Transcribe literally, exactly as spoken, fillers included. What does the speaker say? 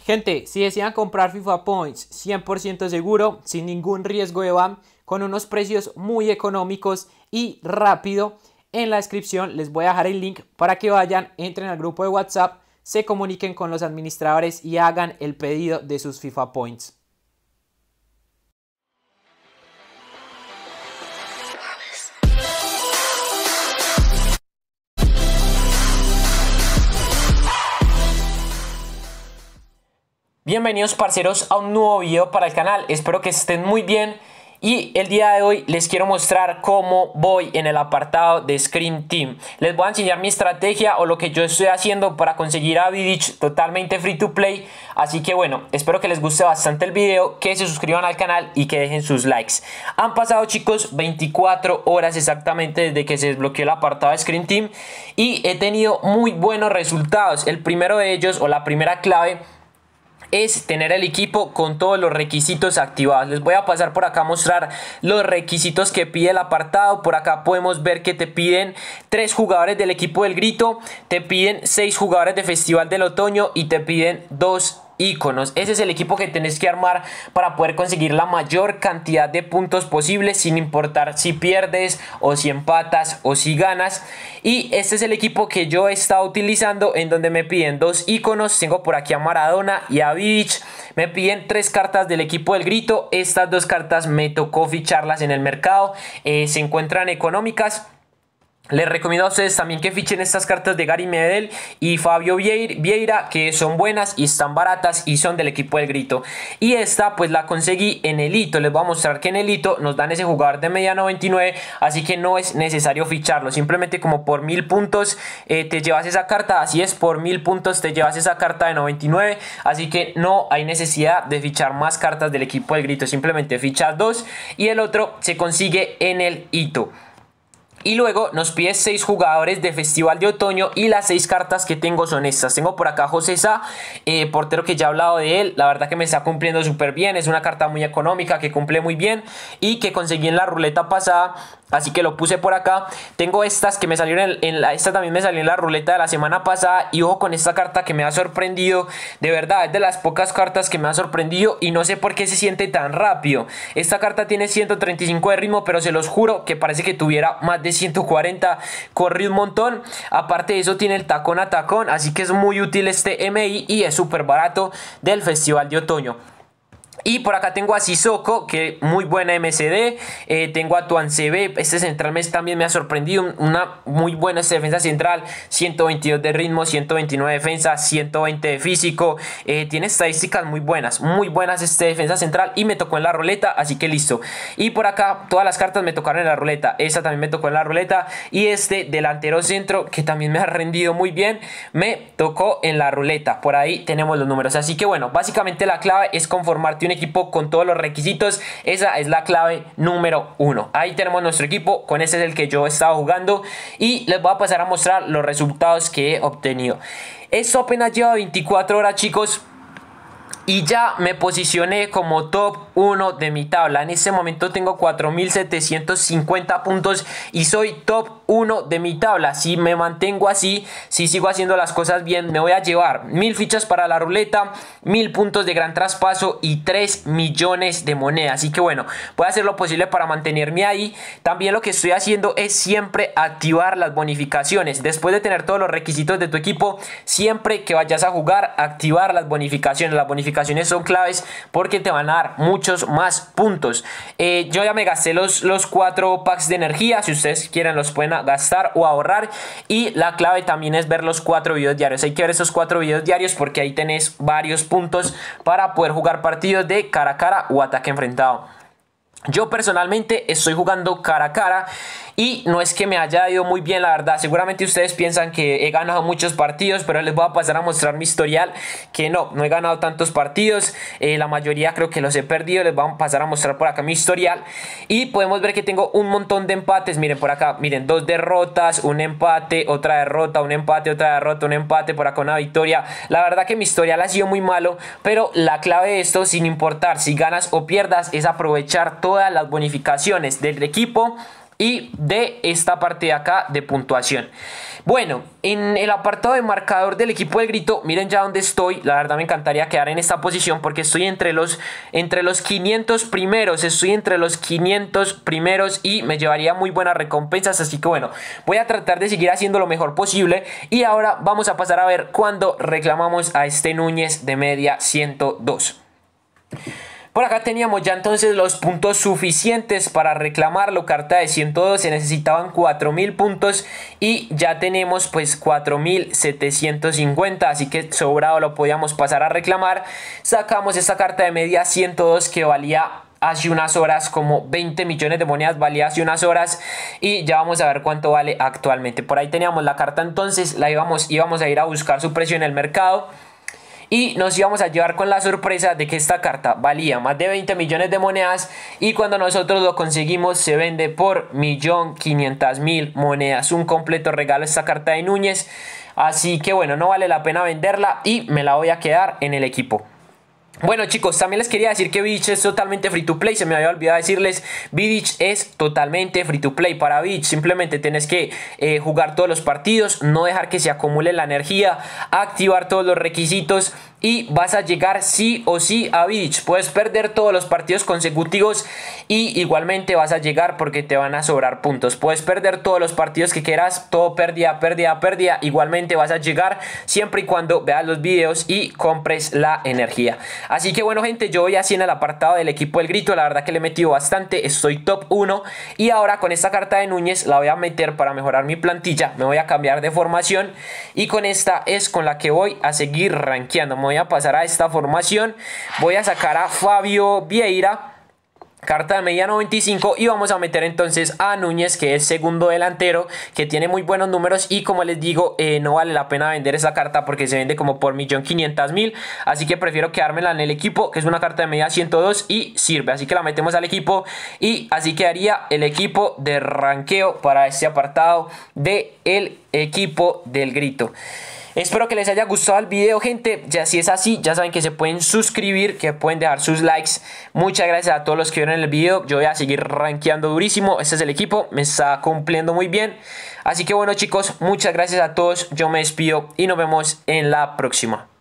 Gente, si desean comprar FIFA Points cien por ciento seguro, sin ningún riesgo de ban, con unos precios muy económicos y rápido, en la descripción les voy a dejar el link para que vayan, entren al grupo de WhatsApp, se comuniquen con los administradores y hagan el pedido de sus FIFA Points. Bienvenidos parceros a un nuevo video para el canal, espero que estén muy bien y el día de hoy les quiero mostrar cómo voy en el apartado de Scream Team. Les voy a enseñar mi estrategia o lo que yo estoy haciendo para conseguir a Vidic totalmente free to play. Así que bueno, espero que les guste bastante el video, que se suscriban al canal y que dejen sus likes. Han pasado chicos veinticuatro horas exactamente desde que se desbloqueó el apartado de Scream Team y he tenido muy buenos resultados. El primero de ellos o la primera clave es tener el equipo con todos los requisitos activados. Les voy a pasar por acá a mostrar los requisitos que pide el apartado. Por acá podemos ver que te piden tres jugadores del equipo del Grito, te piden seis jugadores de Festival del Otoño y te piden dos íconos. Ese es el equipo que tenés que armar para poder conseguir la mayor cantidad de puntos posibles, sin importar si pierdes o si empatas o si ganas. Y este es el equipo que yo he estado utilizando, en donde me piden dos íconos. Tengo por aquí a Maradona y a Vidic. Me piden tres cartas del equipo del Grito. Estas dos cartas me tocó ficharlas en el mercado, eh, se encuentran económicas. Les recomiendo a ustedes también que fichen estas cartas de Gary Medel y Fabio Vieira, que son buenas y están baratas y son del equipo del Grito. Y esta pues la conseguí en el hito. Les voy a mostrar que en el hito nos dan ese jugador de media noventa y nueve, así que no es necesario ficharlo. Simplemente como por mil puntos eh, te llevas esa carta. Así es, por mil puntos te llevas esa carta de noventa y nueve. Así que no hay necesidad de fichar más cartas del equipo del Grito. Simplemente fichas dos y el otro se consigue en el hito. Y luego nos pide seis jugadores de Festival de Otoño y las seis cartas que tengo son estas. Tengo por acá José Sá, eh, portero que ya he hablado de él. La verdad que me está cumpliendo súper bien. Es una carta muy económica que cumple muy bien y que conseguí en la ruleta pasada. Así que lo puse por acá. Tengo estas que me salieron en, en la, esta también me salió en la ruleta de la semana pasada. Y ojo con esta carta que me ha sorprendido. De verdad, es de las pocas cartas que me ha sorprendido. Y no sé por qué se siente tan rápido. Esta carta tiene ciento treinta y cinco de ritmo, pero se los juro que parece que tuviera más de ciento cuarenta. Corre un montón. Aparte de eso tiene el tacón a tacón. Así que es muy útil este M I y es súper barato del Festival de Otoño. Y por acá tengo a Sissoko, que muy buena M C D. Eh, tengo a Tuan C B. Este central mes también me ha sorprendido. Una muy buena este defensa central. ciento veintidós de ritmo, ciento veintinueve de defensa, ciento veinte de físico. Eh, tiene estadísticas muy buenas. Muy buenas este defensa central. Y me tocó en la ruleta, así que listo. Y por acá todas las cartas me tocaron en la ruleta. Esta también me tocó en la ruleta. Y este delantero centro, que también me ha rendido muy bien, me tocó en la ruleta. Por ahí tenemos los números. Así que bueno, básicamente la clave es conformarte un equipo con todos los requisitos. Esa es la clave número uno. Ahí tenemos nuestro equipo, con este es el que yo he estado jugando y les voy a pasar a mostrar los resultados que he obtenido. Esto apenas lleva veinticuatro horas chicos y ya me posicioné como top uno de mi tabla. En este momento tengo cuatro mil setecientos cincuenta puntos y soy top uno de mi tabla. Si me mantengo así, si sigo haciendo las cosas bien, me voy a llevar mil fichas para la ruleta, mil puntos de gran traspaso y tres millones de monedas. Así que bueno, voy a hacer lo posible para mantenerme ahí. También lo que estoy haciendo es siempre activar las bonificaciones. Después de tener todos los requisitos de tu equipo, siempre que vayas a jugar, activar las bonificaciones. Las bonificaciones son claves porque te van a dar muchos más puntos. Eh, yo ya me gasté los, los cuatro packs de energía. Si ustedes quieren los pueden gastar o ahorrar. Y la clave también es ver los cuatro videos diarios. Hay que ver esos cuatro videos diarios porque ahí tenés varios puntos para poder jugar partidos de cara a cara o ataque enfrentado. Yo personalmente estoy jugando cara a cara y no es que me haya ido muy bien, la verdad. Seguramente ustedes piensan que he ganado muchos partidos, pero les voy a pasar a mostrar mi historial, que no, no he ganado tantos partidos. Eh, la mayoría creo que los he perdido. Les voy a pasar a mostrar por acá mi historial y podemos ver que tengo un montón de empates. Miren por acá, miren, dos derrotas, un empate, otra derrota, un empate, otra derrota, un empate, por acá una victoria. La verdad que mi historial ha sido muy malo, pero la clave de esto, sin importar si ganas o pierdas, es aprovechar todas las bonificaciones del equipo y de esta parte de acá de puntuación. Bueno, en el apartado de marcador del equipo del Grito, miren ya dónde estoy. La verdad me encantaría quedar en esta posición porque estoy entre los, entre los quinientos primeros. Estoy entre los quinientos primeros y me llevaría muy buenas recompensas. Así que bueno, voy a tratar de seguir haciendo lo mejor posible. Y ahora vamos a pasar a ver cuándo reclamamos a este Núñez de media ciento dos. Por acá teníamos ya entonces los puntos suficientes para reclamarlo. Carta de ciento dos, se necesitaban cuatro mil puntos y ya tenemos pues cuatro mil setecientos cincuenta, así que sobrado lo podíamos pasar a reclamar. Sacamos esta carta de media ciento dos que valía hace unas horas como veinte millones de monedas, valía hace unas horas, y ya vamos a ver cuánto vale actualmente. Por ahí teníamos la carta, entonces la íbamos, íbamos a ir a buscar su precio en el mercado. Y nos íbamos a llevar con la sorpresa de que esta carta valía más de veinte millones de monedas y cuando nosotros lo conseguimos se vende por un millón quinientas mil monedas. Un completo regalo esta carta de Núñez. Así que bueno, no vale la pena venderla y me la voy a quedar en el equipo. Bueno chicos, también les quería decir que Vidic es totalmente free to play. Se me había olvidado decirles, Vidic es totalmente free to play. Para Vidic simplemente tienes que eh, jugar todos los partidos, no dejar que se acumule la energía, activar todos los requisitos y vas a llegar sí o sí a Vidic. Puedes perder todos los partidos consecutivos y igualmente vas a llegar porque te van a sobrar puntos. Puedes perder todos los partidos que quieras, todo pérdida, pérdida, pérdida, igualmente vas a llegar siempre y cuando veas los videos y compres la energía. Así que bueno gente, yo voy así en el apartado del equipo del Grito. La verdad que le he metido bastante, estoy top uno. Y ahora con esta carta de Núñez la voy a meter para mejorar mi plantilla. Me voy a cambiar de formación y con esta es con la que voy a seguir rankeando. Me voy a pasar a esta formación, voy a sacar a Fabio Vieira, carta de media noventa y cinco, y vamos a meter entonces a Núñez, que es segundo delantero, que tiene muy buenos números y como les digo, eh, no vale la pena vender esa carta porque se vende como por un millón quinientos mil, así que prefiero quedármela en el equipo, que es una carta de media ciento dos y sirve, así que la metemos al equipo y así quedaría el equipo de ranqueo para este apartado del equipo del Grito. Espero que les haya gustado el video, gente. Ya si es así, ya saben que se pueden suscribir, que pueden dejar sus likes. Muchas gracias a todos los que vieron el video. Yo voy a seguir rankeando durísimo. Este es el equipo, me está cumpliendo muy bien. Así que bueno chicos, muchas gracias a todos. Yo me despido y nos vemos en la próxima.